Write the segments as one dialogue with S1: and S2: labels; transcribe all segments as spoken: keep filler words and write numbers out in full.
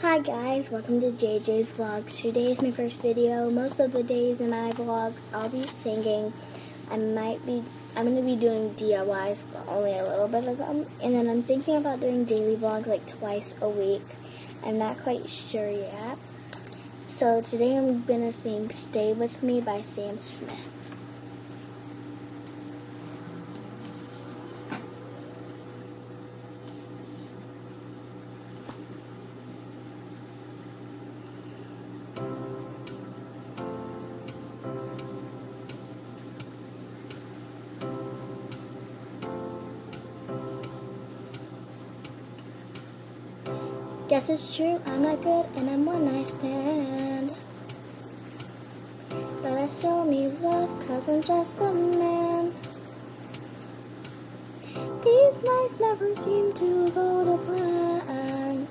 S1: Hi guys, welcome to J J's Vlogs. Today is my first video. Most of the days in my vlogs I'll be singing. I might be, I'm going to be doing D I Ys, but only a little bit of them. And then I'm thinking about doing daily vlogs like twice a week. I'm not quite sure yet. So today I'm going to sing Stay With Me by Sam Smith. Guess it's true, I'm not good and I'm one night stand. But I still need love cause I'm just a man. These nights never seem to go to plan.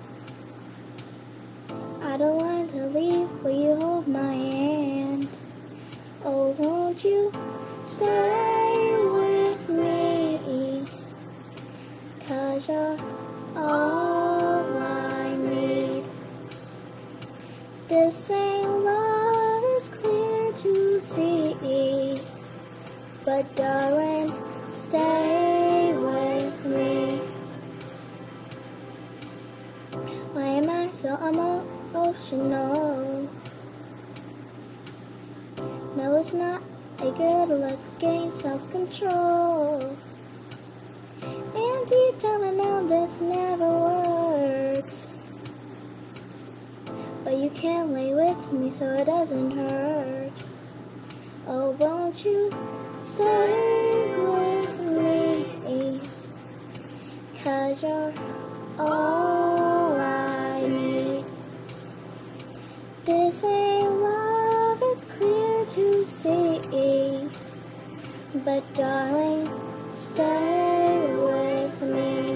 S1: I don't want to leave, will you hold my hand? Oh, won't you stay with me? Cause you're all I need. This ain't love, is clear to see. But darling, stay with me. Why am I so emotional? No, it's not a good look, gain self-control. And deep down I know this never works. But you can't lay with me so it doesn't hurt. Oh, won't you stay with me? Cause you're all I need. This ain't love, it's clear to see. But darling, stay with me.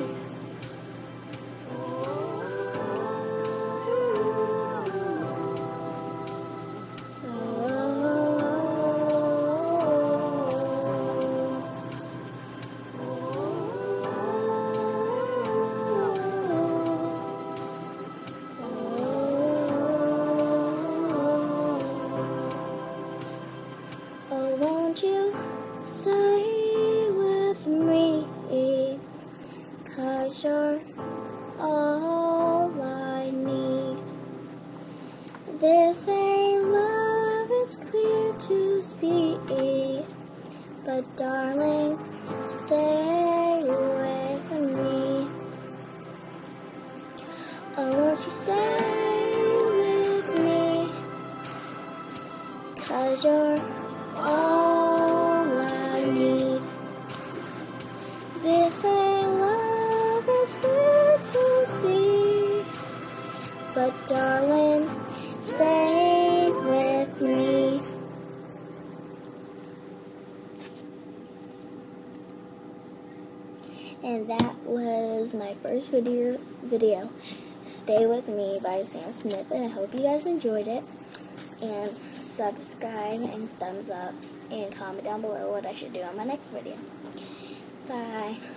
S1: Oh, won't you stay with me? Cause you're all I need. This ain't love, it's clear to see. But darling, stay with me. Oh, won't you stay with me? Cause you're all I need. This ain't love, it's good to see. But darling, stay with me. And that was my first video, video, Stay With Me by Sam Smith, and I hope you guys enjoyed it. And subscribe and thumbs up and comment down below what I should do on my next video. Bye.